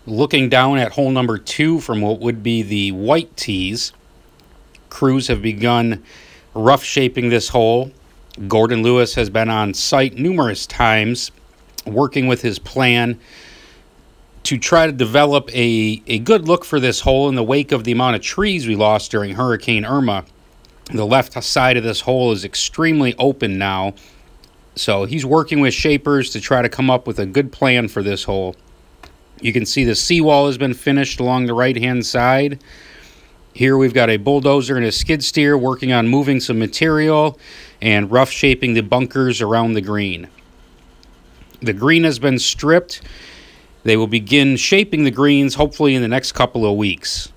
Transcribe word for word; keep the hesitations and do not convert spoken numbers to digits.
Looking down at hole number two from what would be the white tees, crews have begun rough shaping this hole. Gordon Lewis has been on site numerous times working with his plan to try to develop a, a good look for this hole in the wake of the amount of trees we lost during Hurricane Irma. The left side of this hole is extremely open now, so he's working with shapers to try to come up with a good plan for this hole. You can see the seawall has been finished along the right-hand side. Here we've got a bulldozer and a skid steer working on moving some material and rough shaping the bunkers around the green. The green has been stripped. They will begin shaping the greens hopefully in the next couple of weeks.